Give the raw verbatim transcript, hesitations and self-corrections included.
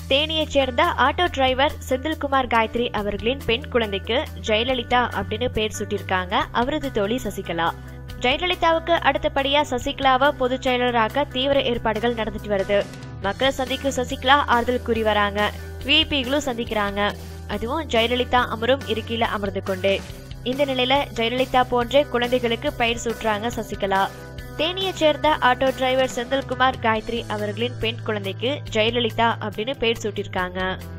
தேனியைச் சேர்ந்த auto driver Senthilkumar Gayatri அவர்களின் பெண் குழந்தைக்கு ஜெயலலிதா அப்படின்னு பேர் சூட்டியிருக்காங்க அவரது தோழி சசிகலா. ஜெயலலிதாவுக்கு அடுத்தபடியா சசிகலாவை பொதுச் செயலராக தீவிர ஏற்பாடுகள் நடந்துட்டு வருது. மக்களை சந்திக்கும் சசிகலா ஆறுதல் கூறி வராங்க. விஐபிகளும் சந்திக்கிறாங்க. அதுவும் ஜெயலலிதா அமரும் இருக்கையில அமர்ந்து கொண்டு. இந்த நிலையில ஜெயலலிதா போன்ற குழந்தைகளுக்கு பெயர் சூட்டுறாங்க சசிகலா. தேனியைச் சேர்ந்த ஆட்டோ டிரைவர் செந்தில்குமார் காயத்ரி அவர்களின் பெண் குழந்தைக்கு ஜெயலலிதா அப்படின்னு பெயர் சூட்டியிருக்காங்க.